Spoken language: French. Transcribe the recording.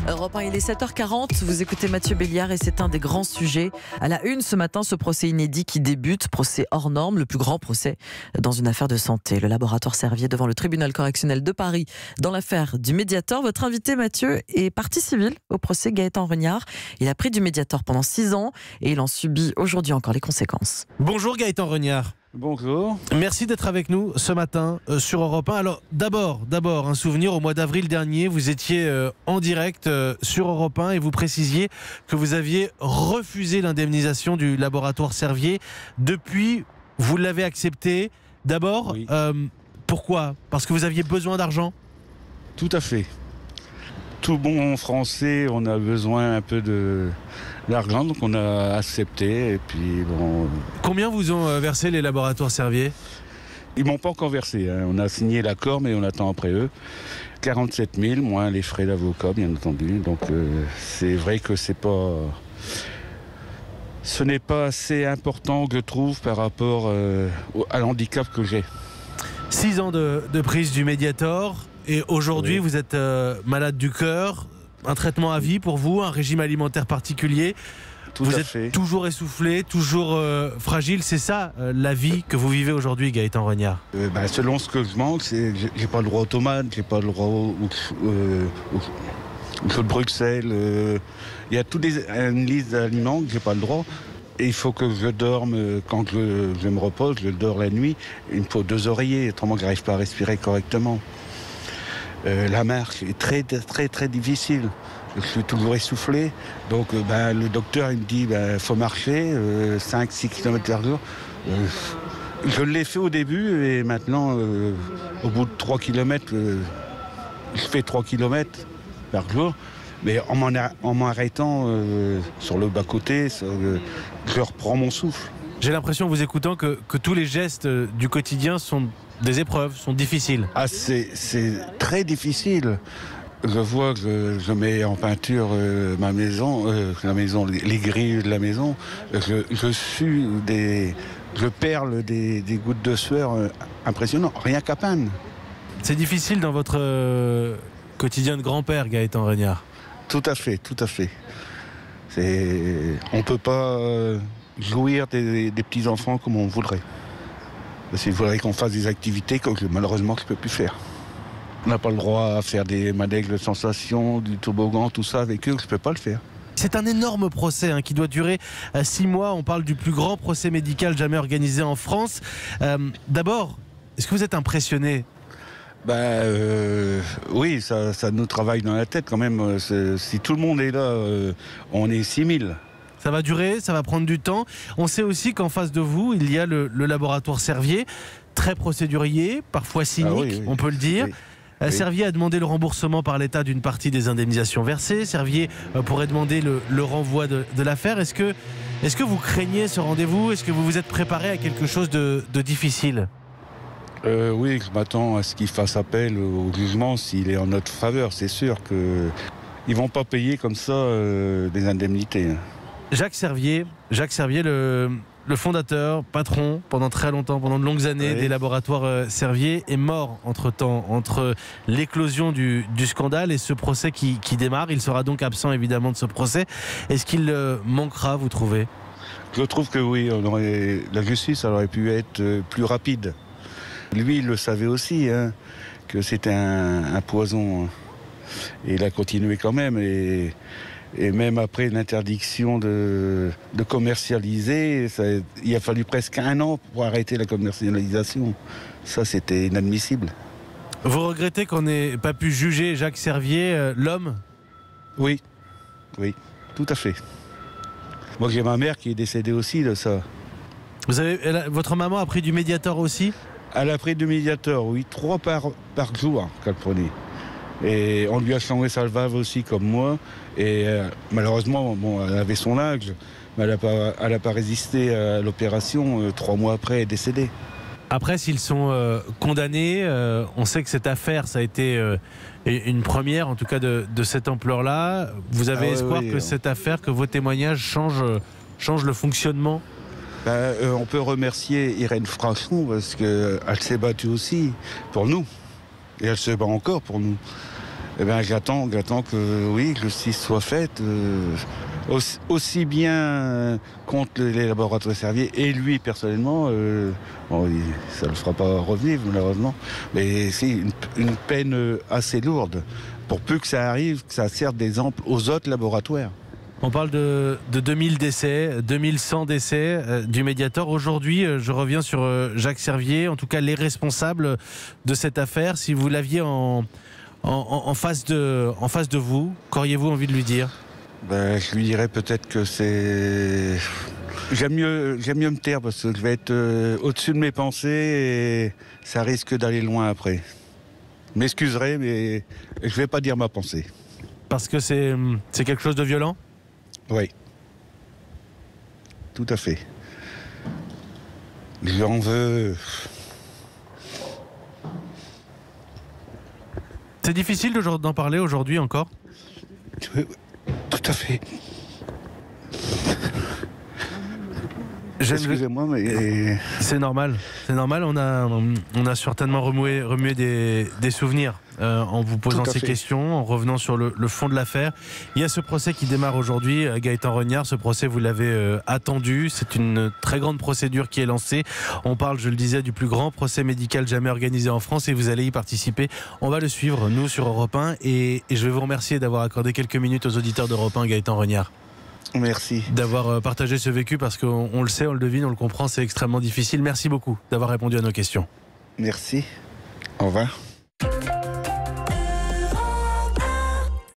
Europe 1, il est 7h40, vous écoutez Mathieu Béliard et c'est un des grands sujets. À la une ce matin, ce procès inédit qui débute, procès hors norme, le plus grand procès dans une affaire de santé. Le laboratoire Servier devant le tribunal correctionnel de Paris dans l'affaire du Mediator. Votre invité Mathieu est partie civile au procès, Gaëtan Regnard. Il a pris du Mediator pendant 6 ans et il en subit aujourd'hui encore les conséquences. Bonjour Gaëtan Regnard. Bonjour. Merci d'être avec nous ce matin sur Europe 1. Alors d'abord, un souvenir, au mois d'avril dernier, vous étiez en direct sur Europe 1 et vous précisiez que vous aviez refusé l'indemnisation du laboratoire Servier. Depuis, vous l'avez accepté. D'abord, oui. Pourquoi ? Parce que vous aviez besoin d'argent ? Tout à fait. Tout bon français, on a besoin un peu d'argent, donc on a accepté. Et puis bon. Combien vous ont versé les laboratoires Servier ? Ils m'ont pas encore versé. Hein. On a signé l'accord, mais on attend après eux. 47 000, moins les frais d'avocat, bien entendu. Donc c'est vrai que ce n'est pas assez important, je trouve, par rapport à l'handicap que j'ai. 6 ans de prise du Mediator. Et aujourd'hui, Oui. vous êtes malade du cœur, un traitement à vie pour vous, un régime alimentaire particulier. Vous êtes toujours essoufflé, toujours fragile. C'est ça la vie que vous vivez aujourd'hui, Gaëtan Regnard. Selon ce que je mange, j'ai pas le droit aux tomates, j'ai pas le droit au de Bruxelles. Il y a toute une liste d'aliments que j'ai pas le droit. Et il faut que je dorme quand je me repose, je dors la nuit. Il me faut 2 oreillers, autrement je n'arrive pas à respirer correctement. La marche est très, très, très difficile. Je suis toujours essoufflé. Donc le docteur il me dit faut marcher 5-6 km par jour. Je l'ai fait au début et maintenant, au bout de 3 km, je fais 3 km par jour. Mais en m'arrêtant sur le bas-côté, je reprends mon souffle. J'ai l'impression, en vous écoutant, que tous les gestes du quotidien sont des épreuves, sont difficiles. Ah, c'est très difficile. Je vois que je mets en peinture ma maison, les grilles de la maison. Je sue je perle des gouttes de sueur impressionnantes, rien qu'à peine. C'est difficile dans votre quotidien de grand-père, Gaëtan Regnard. Tout à fait, tout à fait. On ne peut pas jouir des petits-enfants comme on voudrait. Parce qu'il faudrait qu'on fasse des activités que malheureusement je ne peux plus faire. On n'a pas le droit à faire des manèges de sensation, du toboggan, tout ça avec eux, je ne peux pas le faire. C'est un énorme procès qui doit durer 6 mois. On parle du plus grand procès médical jamais organisé en France. D'abord, est-ce que vous êtes impressionné ? Oui, ça nous travaille dans la tête quand même. Si tout le monde est là, on est 6 000. Ça va durer, ça va prendre du temps. On sait aussi qu'en face de vous, il y a le laboratoire Servier, très procédurier, parfois cynique, on peut le dire. Oui. Servier a demandé le remboursement par l'État d'une partie des indemnisations versées. Servier pourrait demander le renvoi de l'affaire. Est-ce que vous craignez ce rendez-vous ? Est-ce que vous vous êtes préparé à quelque chose de difficile ? Oui, je m'attends à ce qu'il fasse appel au jugement s'il est en notre faveur. C'est sûr qu'ils ne vont pas payer comme ça des indemnités. Jacques Servier, le fondateur, patron, pendant très longtemps, pendant de longues années, des laboratoires Servier, est mort entre-temps, entre l'éclosion du scandale et ce procès qui démarre. Il sera donc absent évidemment de ce procès. Est-ce qu'il manquera, vous trouvez ? Je trouve que oui, la justice aurait pu être plus rapide. Lui, il le savait aussi, que c'était un poison. Et il a continué quand même. Et même après l'interdiction de commercialiser, il a fallu presque 1 an pour arrêter la commercialisation. Ça, c'était inadmissible. Vous regrettez qu'on n'ait pas pu juger Jacques Servier, l'homme ? Oui, tout à fait. Moi, j'ai ma mère qui est décédée aussi de ça. Votre maman a pris du Mediator aussi ? Elle a pris du Mediator, oui, 3 par jour qu'elle prenait. Et on lui a changé sa valve aussi, comme moi. Et malheureusement, elle avait son âge, mais elle n'a pas résisté à l'opération. 3 mois après, elle est décédée. Après, s'ils sont condamnés, on sait que cette affaire, ça a été une première, en tout cas de cette ampleur-là. Vous avez espoir que cette affaire, que vos témoignages changent le fonctionnement ? On peut remercier Irène Frachon parce qu'elle s'est battue aussi pour nous. Et elle se bat encore pour nous. Eh ben, j'attends que, oui, que justice soit faite, aussi bien contre les laboratoires Servier et lui personnellement. Bon, ça ne le fera pas revivre, malheureusement. Mais c'est une peine assez lourde, pour peu que ça arrive, que ça serve d'exemple aux autres laboratoires. On parle de 2000 décès, 2100 décès du Mediator. Aujourd'hui, je reviens sur Jacques Servier, en tout cas les responsables de cette affaire. Si vous l'aviez en face de vous, qu'auriez-vous envie de lui dire ? Je lui dirais peut-être que c'est... J'aime mieux me taire parce que je vais être au-dessus de mes pensées et ça risque d'aller loin après. Je m'excuserai, mais je ne vais pas dire ma pensée. Parce que c'est quelque chose de violent ? Oui. Tout à fait. J'en veux... C'est difficile d'en parler aujourd'hui encore ? Oui, tout à fait. Excusez-moi, mais... C'est normal. On a certainement remué des souvenirs en vous posant ces questions, en revenant sur le fond de l'affaire. Il y a ce procès qui démarre aujourd'hui, Gaëtan Regnard. Ce procès, vous l'avez attendu. C'est une très grande procédure qui est lancée. On parle, je le disais, du plus grand procès médical jamais organisé en France et vous allez y participer. On va le suivre, nous, sur Europe 1. Et je vais vous remercier d'avoir accordé quelques minutes aux auditeurs d'Europe 1, Gaëtan Regnard. Merci. D'avoir partagé ce vécu parce qu'on le sait, on le devine, on le comprend, c'est extrêmement difficile. Merci beaucoup d'avoir répondu à nos questions. Merci. Au revoir.